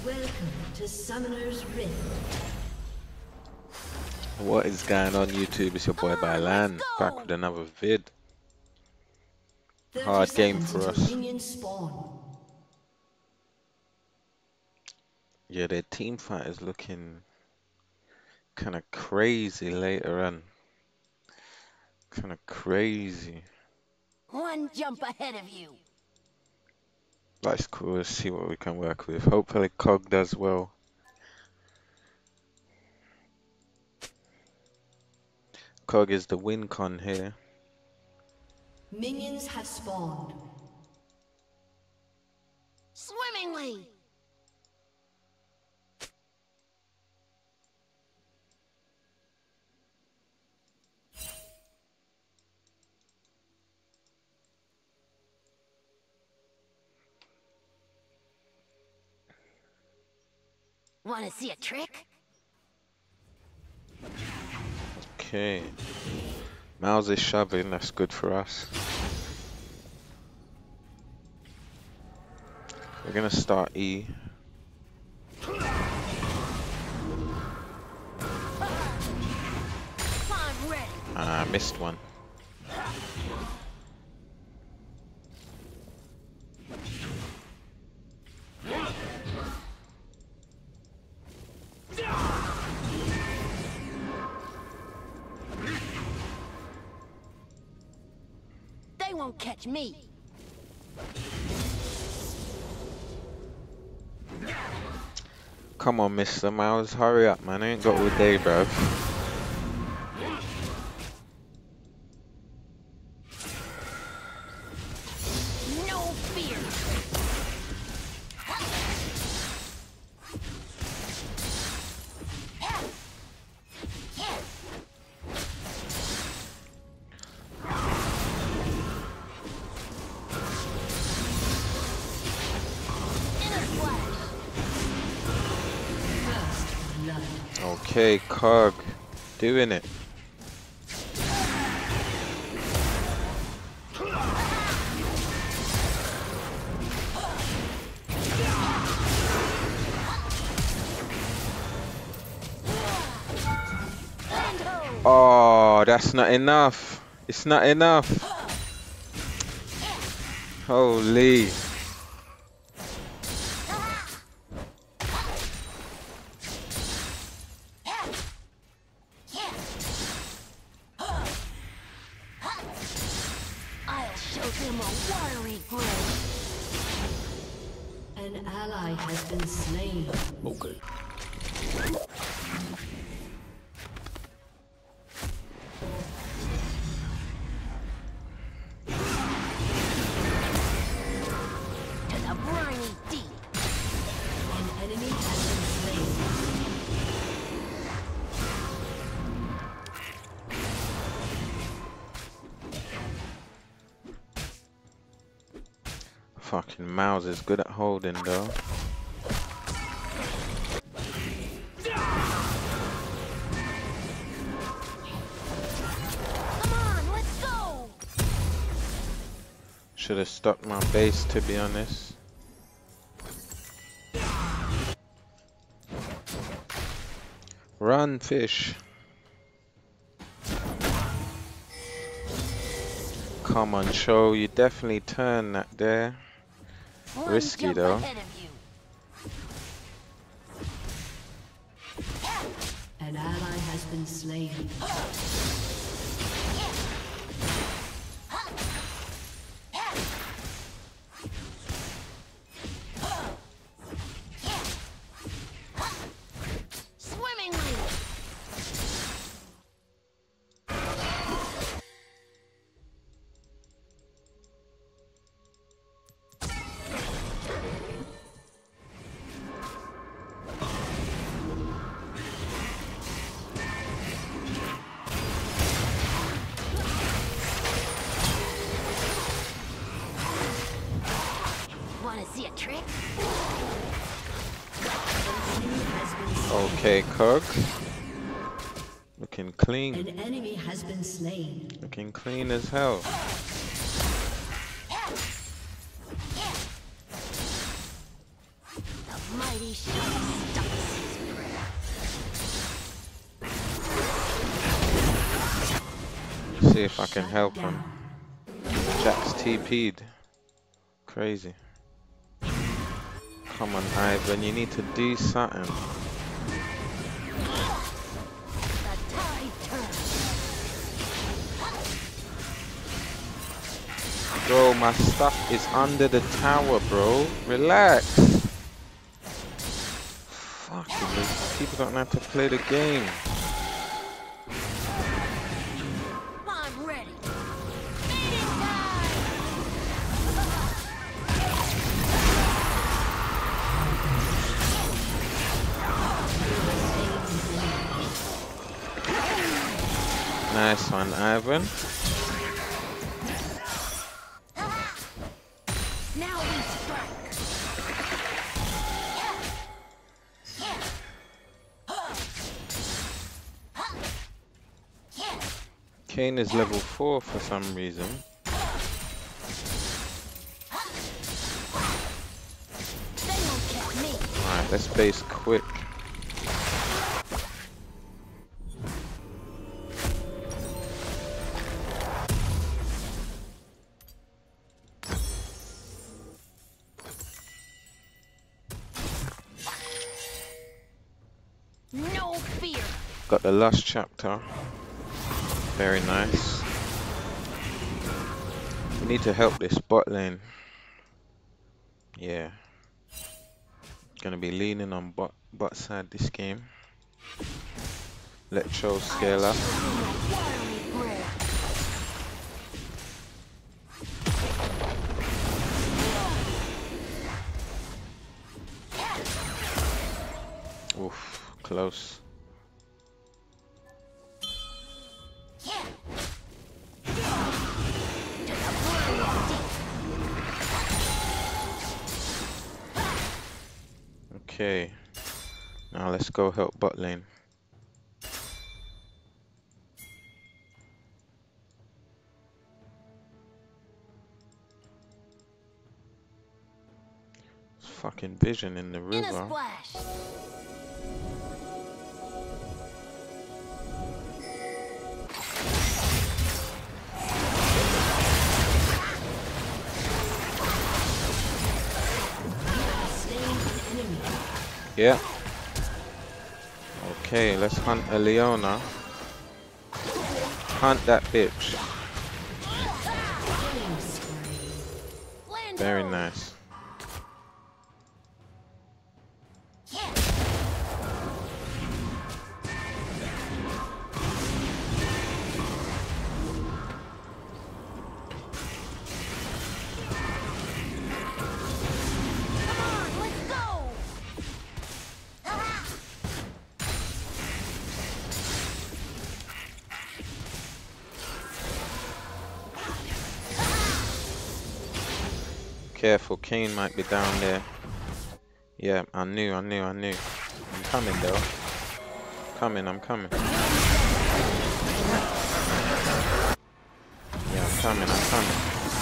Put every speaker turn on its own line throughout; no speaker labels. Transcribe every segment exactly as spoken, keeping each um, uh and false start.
Welcome to Summoner's Rift.
What is going on YouTube? It's your boy Bylan, back with another vid. Hard game for us. Yeah, their team fight is looking kind of crazy later on. Kind of crazy.
One jump ahead of you.
That's cool. Let's see what we can work with. Hopefully Cog does well. Cog is the win con here.
Minions have spawned.
Swimmingly. Want to see a trick?
Okay. Mouse is shoving. That's good for us. We're gonna start E. Ah, I missed one.
They won't catch me.
Come on, Mister Mouse, hurry up, man. I ain't got all day, bruv.
No fear.
Okay, Cog, doing it. Oh, that's not enough. It's not enough. Holy.
I'll show them a watery grave.
An ally has been slain.
Okay.
To the briny deep.
An enemy has been slain.
Fucking Mouse is good at holding though.
Come on, let's go.
Should have stuck my base, to be honest. Run, fish. Come on, show. You definitely turn that there.
One
Risky
jump
though.
ahead of you.
An ally has been slain.
Swimmingly. Want to see a trick?
Okay, Cog. Looking clean.
An enemy has been slain.
Looking clean as hell.
The Mighty Shadow stops his prey.
See if I can help him. Jack's T P'd. Crazy. Come on, Ivan, you need to do something.
The tide turns.
Bro, my stuff is under the tower, bro. Relax. Fucking these people don't know how to play the game.
I'm ready. Feeding time.
Nice one, Ivan.
Now we strike.
Kane is level four for some reason.
They won't catch me.
Alright, let's base quick.
No fear.
Got the last chapter. Very nice. We need to help this bot lane. Yeah. Gonna be leaning on bot bot side this game. Let Cho scale up. Oof, close. Okay. Now let's go help bot lane. It's fucking vision in the
In a
river.
splash.
Yeah. Okay, let's hunt a Leona. Hunt that bitch. Very nice. Careful, Kane might be down there. Yeah, I knew, I knew, I knew. I'm coming though. Coming, I'm coming. Yeah, I'm coming, I'm coming.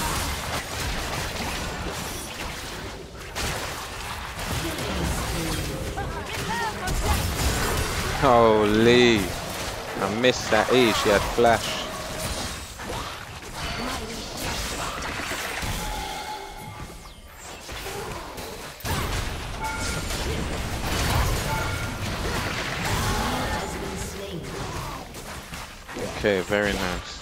Holy! I missed that E, she had flash. Okay, very nice.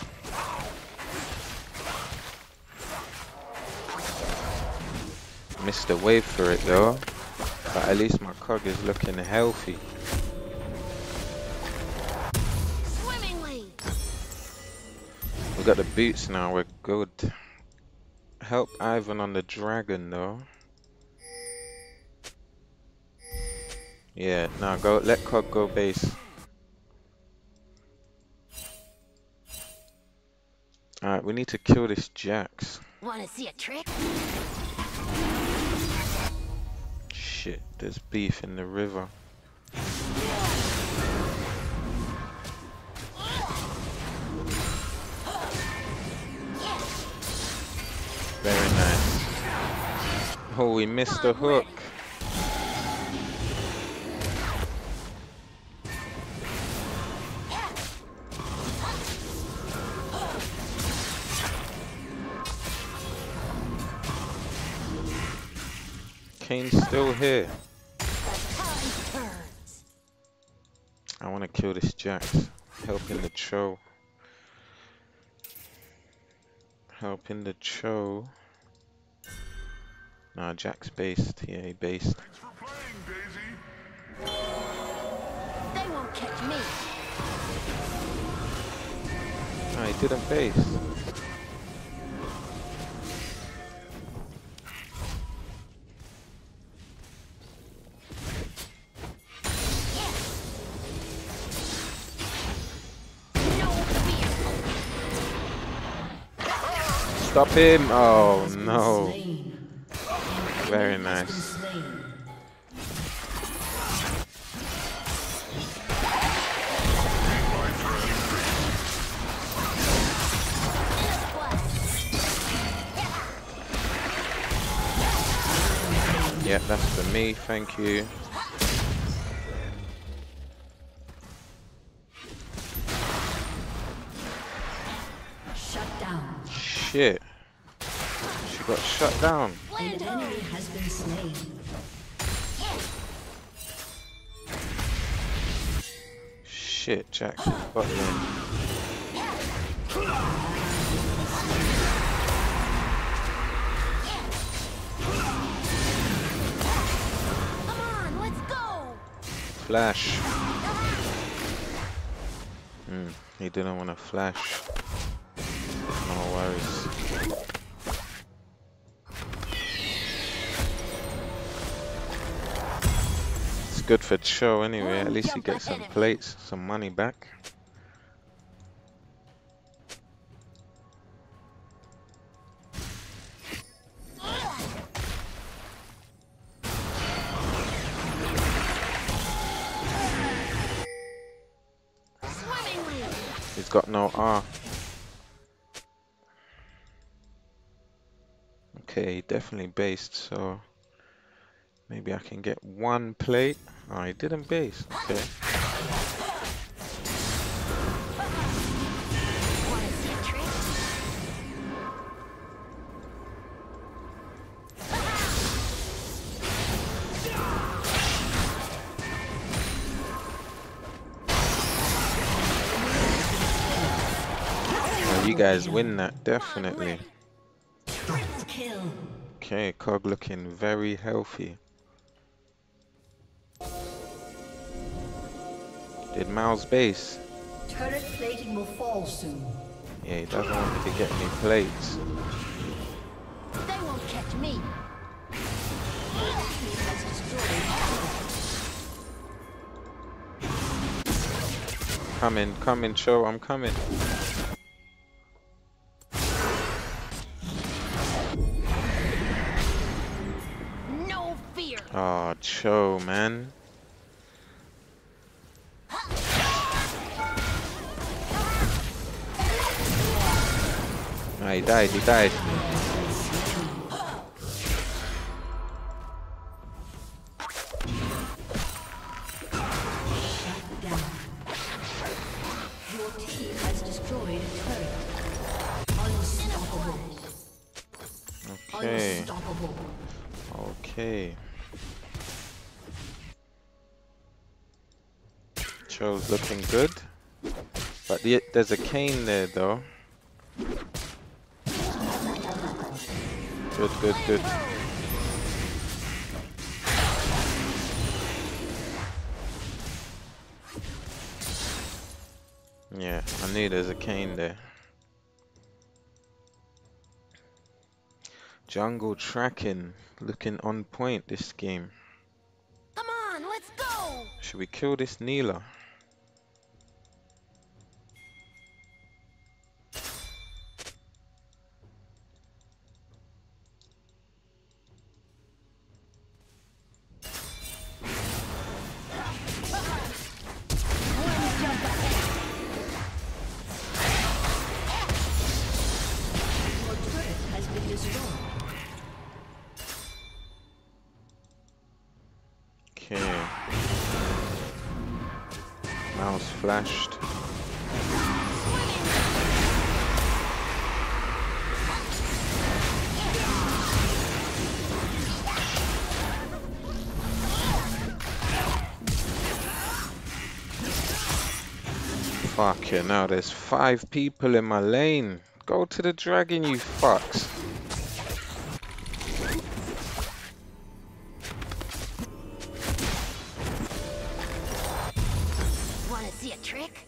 Missed the wave for it though, but at least my cog is looking healthy.
Swimmingly.
We got the boots now, we're good. Help Ivan on the dragon though. Yeah, now go, let cog go base. Alright, we need to kill this Jax.
Want to see a trick?
Shit, there's beef in the river. Very nice. Oh, we missed the hook. Kane's still here.
The tide turns.
I want to kill this Jax. Helping the Cho. Helping the Cho. Nah, Jax based. Yeah, he based.
Thanks for playing, Daisy.
They won't catch me.
No, he didn't base.
No fear.
Stop him! Oh
Has been
no.
slain. An
Very
enemy has
nice.
been slain.
Yeah, that's for me, thank you.
Shut down.
Shit. She got shut down.
An
Land ho.
enemy has been slain.
Shit, Jax is bottling.
Come on, let's go.
Flash. Hmm, he didn't want to flash. No worries. It's good for Cho anyway. At least he gets some plates, some money back.
Swimmingly.
He's got no R. Okay, he definitely based, so maybe I can get one plate. Oh, he didn't base. Okay.
Wanna see a trick?
Oh, you guys win that, definitely.
Triple kill.
Okay, Cog looking very healthy. Did Miles base?
Turret plating will fall soon.
Yeah, he doesn't want me to get any plates.
They won't catch me.
He has destroyed.
Coming, coming, Cho, I'm coming.
No fear.
Oh, Cho, man. Oh, he died, he died.
Shut down. Your team has destroyed a turret. Unstoppable.
Okay,
Unstoppable.
okay. Cho's looking good. But the, there's a cane there, though. Good, good, good. Yeah, I knew there's a cane there. Jungle tracking, looking on point this game.
Come on, let's go.
Should we kill this Neela?
One jump ahead.
Your turret has been destroyed.
Okay. Mouse flashed. Fuck you now, there's five people in my lane. Go to the dragon, you fucks.
Wanna see a trick?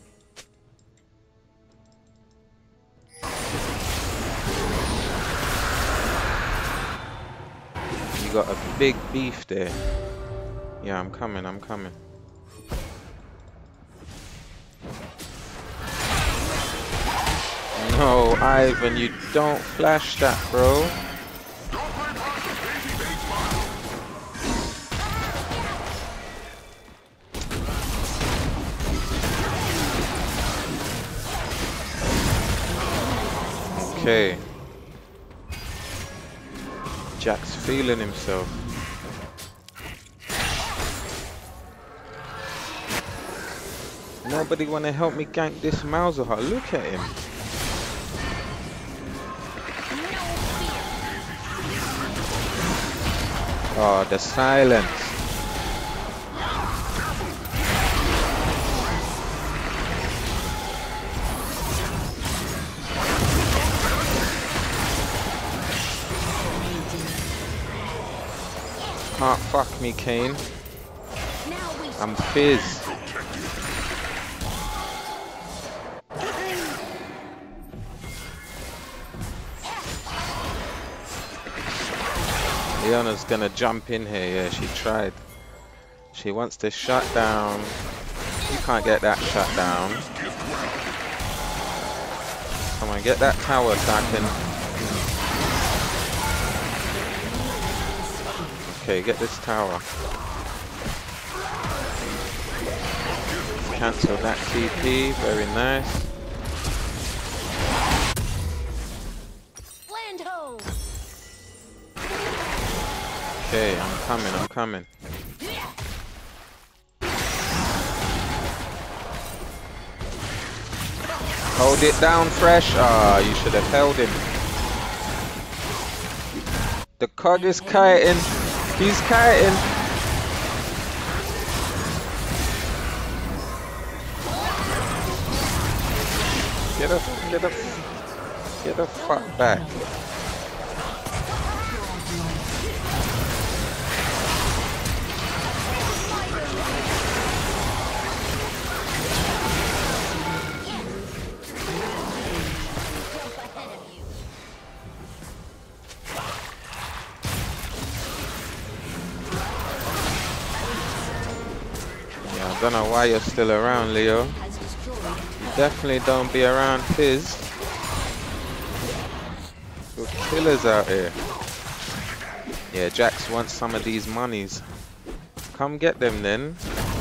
You got a big beef there. Yeah, I'm coming, I'm coming. No, Ivan, you don't flash that, bro. Okay. Jack's feeling himself. Nobody wanna help me gank this Malzahar. Look at him. Oh, the silence. Can't fuck me, Kane. I'm Fizz. Leona's gonna jump in here. Yeah, she tried. She wants to shut down. You can't get that shut down. Come on, get that tower so I can... Okay, get this tower. Cancel that T P. Very nice.
Land ho!
Okay, I'm coming, I'm coming. Hold it down, Fresh. Ah, you should have held him. The cog is kiting. He's kiting. Get the, get the, get the fuck back. I don't know why you're still around, Leo. You definitely don't be around Fizz. Good killers out here. Yeah, Jax wants some of these monies. Come get them then.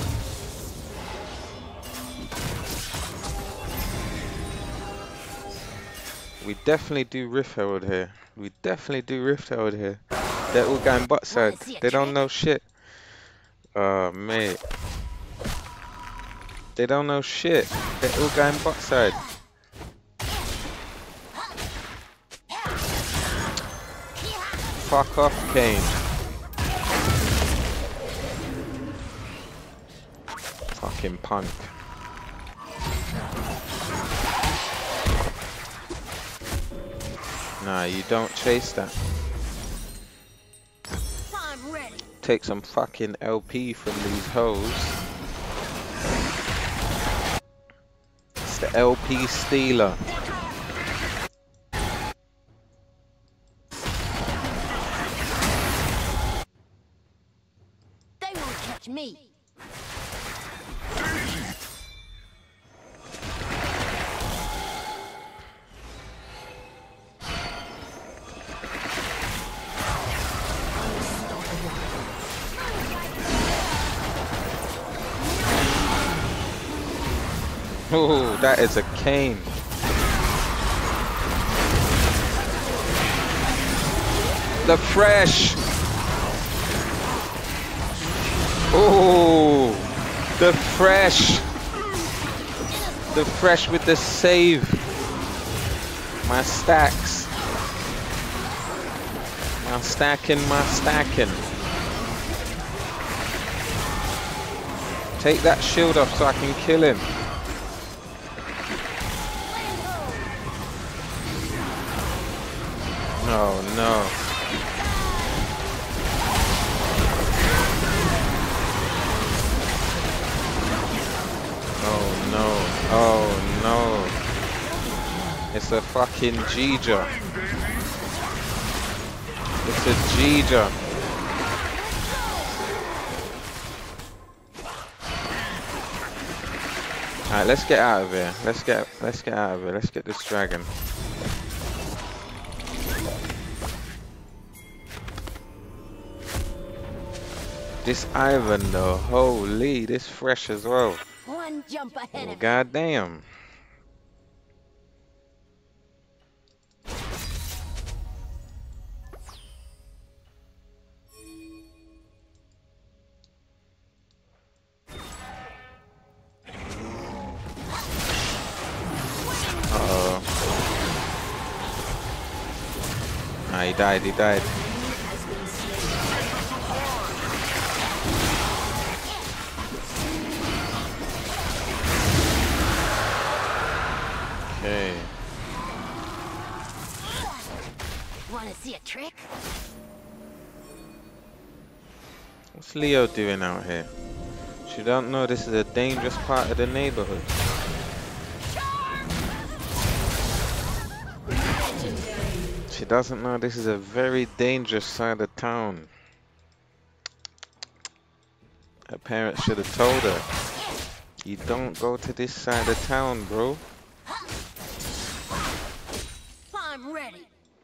We definitely do Rift Herald here. We definitely do Rift Herald here. They're all going bot side. They don't know shit. Oh, mate. They don't know shit. They're all going bot side. Fuck off, Kane. Fucking punk. Nah, you don't chase that.
I'm ready.
Take some fucking L P from these hoes. It's the L P stealer.
They won't catch me.
Oh, that is a Kane. The Fresh. Oh, the Fresh. The Fresh with the save. My stacks. My stacking, my stacking. Take that shield off so I can kill him. no. Oh no. Oh no. It's a fucking G-Jar. It's a G-Jar. Alright, let's get out of here. Let's get let's get out of here. Let's get this dragon. This Ivan though, holy, this fresh as well.
One jump ahead
Oh,
of
God damn. Uh-oh. Ah, he died, he died. Okay.
Wanna see a trick?
What's Leo doing out here? She don't know this is a dangerous part of the neighborhood. She doesn't know this is a very dangerous side of town. Her parents should have told her. You don't go to this side of town, bro.
I'm ready.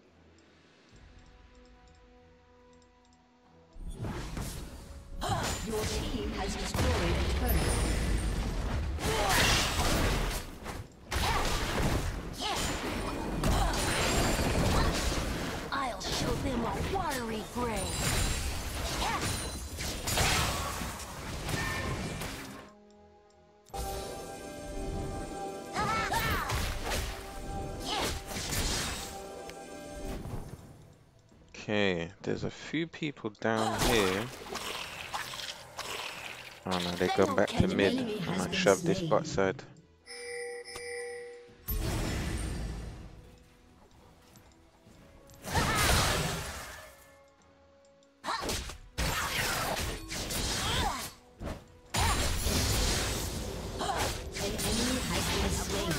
Your team has destroyed a turret.
I'll show them a watery grave.
Okay, there's a few people down here. Oh no, they gone back to mid. I might shove this bot side.
An enemy has been slain.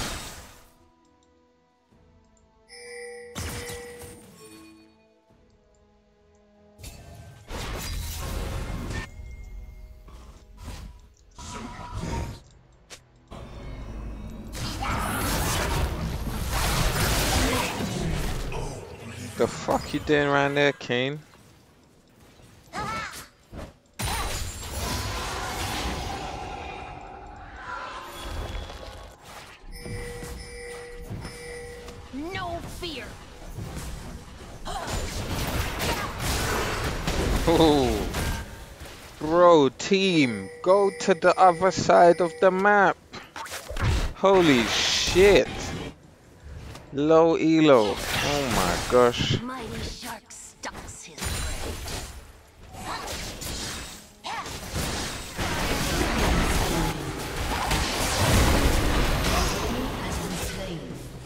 The fuck you doing around there, Kane?
No fear.
Oh, bro, team, go to the other side of the map. Holy shit. Low elo. Oh my gosh.
Mighty shark stalks his prey.
Has been slain.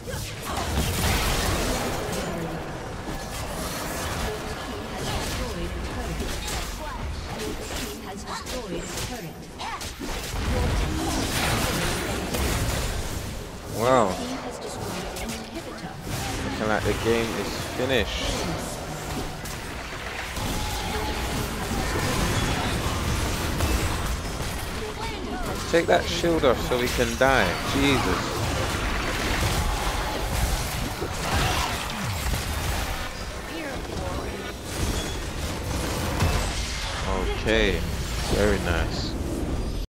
Your team has destroyed a turret.
Wow,
Your team has destroyed an inhibitor.
looking like the game is finished. Take that shield off so we can die. Jesus. Okay, very nice.